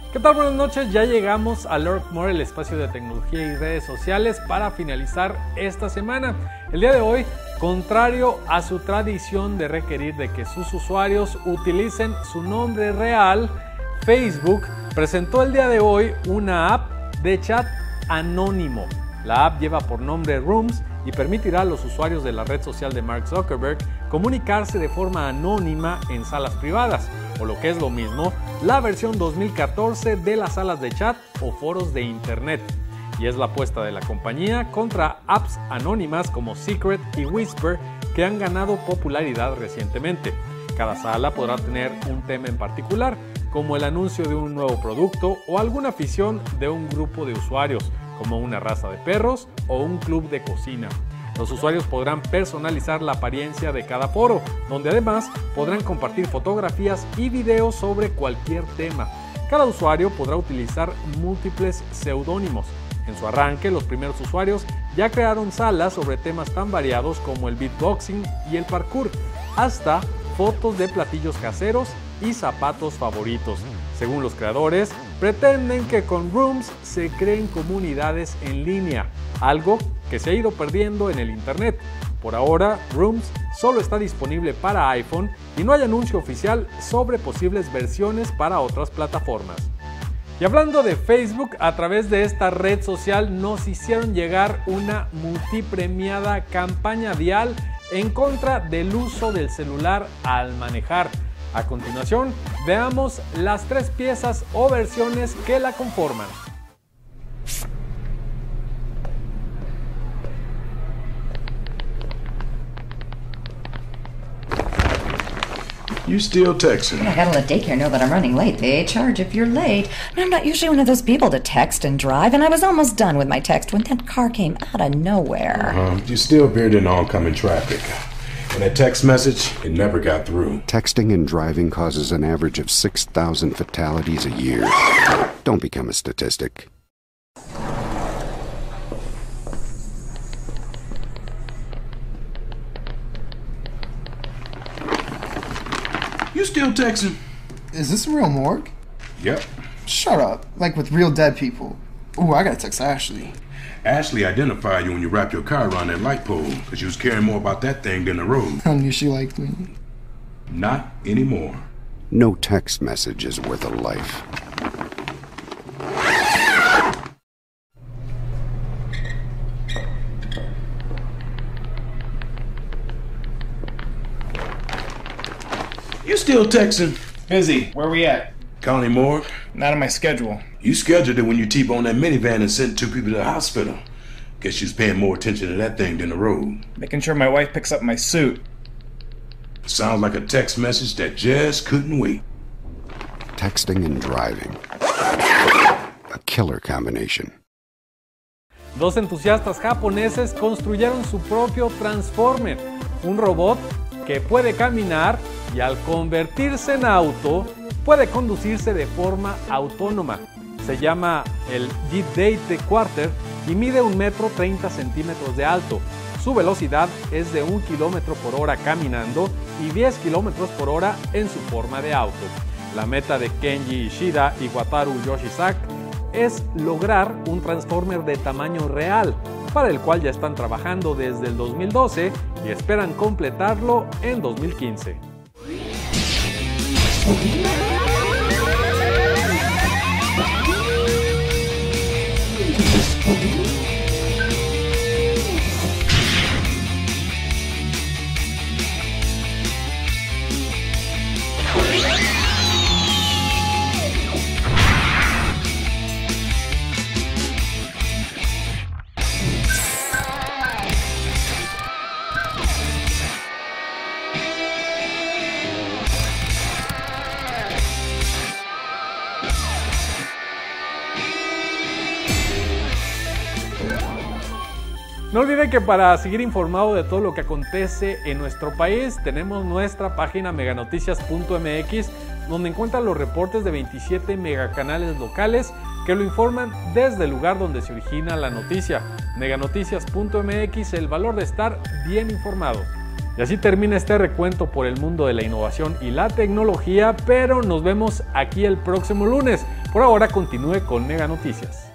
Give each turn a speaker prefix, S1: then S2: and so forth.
S1: ¿Qué tal? Buenas noches, ya llegamos a Lurk More, el espacio de tecnología y redes sociales para finalizar esta semana. El día de hoy, contrario a su tradición de requerir de que sus usuarios utilicen su nombre real, Facebook presentó el día de hoy una app de chat anónimo. La app lleva por nombre Rooms y permitirá a los usuarios de la red social de Mark Zuckerberg comunicarse de forma anónima en salas privadas, o lo que es lo mismo, la versión 2014 de las salas de chat o foros de internet. Y es la apuesta de la compañía contra apps anónimas como Secret y Whisper que han ganado popularidad recientemente. Cada sala podrá tener un tema en particular, como el anuncio de un nuevo producto o alguna afición de un grupo de usuarios, como una raza de perros o un club de cocina. Los usuarios podrán personalizar la apariencia de cada foro, donde además podrán compartir fotografías y videos sobre cualquier tema. Cada usuario podrá utilizar múltiples seudónimos. En su arranque, los primeros usuarios ya crearon salas sobre temas tan variados como el beatboxing y el parkour, hasta fotos de platillos caseros y zapatos favoritos. Según los creadores, pretenden que con Rooms se creen comunidades en línea, algo que se ha ido perdiendo en el internet. Por ahora, Rooms solo está disponible para iPhone y no hay anuncio oficial sobre posibles versiones para otras plataformas. Y hablando de Facebook, a través de esta red social nos hicieron llegar una multipremiada campaña vial en contra del uso del celular al manejar. A continuación, veamos las 3 piezas o versiones que la conforman.
S2: You still texting?
S3: I gotta let daycare know that I'm running late. They charge if you're late. And I'm not usually one of those people to text and drive, and I was almost done with my text when that car came out of nowhere.
S2: You still veered in oncoming traffic. And that text message, it never got through.
S4: Texting and driving causes an average of 6,000 fatalities a year. Don't become a statistic.
S2: You still texting?
S5: Is this a real morgue?
S2: Yep.
S5: Shut up. Like with real dead people. Ooh, I gotta text Ashley.
S2: Ashley identified you when you wrapped your car around that light pole because you was caring more about that thing than the road.
S5: I knew she liked me.
S2: Not anymore.
S4: No text message is worth a life.
S2: You still texting?
S6: Busy. Where we at?
S2: County morgue?
S6: Not on my schedule.
S2: You scheduled it when you T-boned that minivan and sent 2 people to the hospital. Guess you was paying more attention to that thing than the road.
S6: Making sure my wife picks up my suit.
S2: Sounds like a text message that just couldn't wait.
S4: Texting and driving. A killer combination.
S1: 2 entusiastas japoneses construyeron su propio Transformer, un robot que puede caminar y al convertirse en auto, puede conducirse de forma autónoma. Se llama el G-Date Quarter y mide 1,30 m de alto. Su velocidad es de 1 km/h caminando y 10 km/h en su forma de auto. La meta de Kenji Ishida y Wataru Yoshizaki es lograr un Transformer de tamaño real, para el cual ya están trabajando desde el 2012 y esperan completarlo en 2015. No olviden que para seguir informado de todo lo que acontece en nuestro país, tenemos nuestra página meganoticias.mx, donde encuentran los reportes de 27 megacanales locales que lo informan desde el lugar donde se origina la noticia. Meganoticias.mx, el valor de estar bien informado. Y así termina este recuento por el mundo de la innovación y la tecnología, pero nos vemos aquí el próximo lunes. Por ahora continúe con Mega Noticias.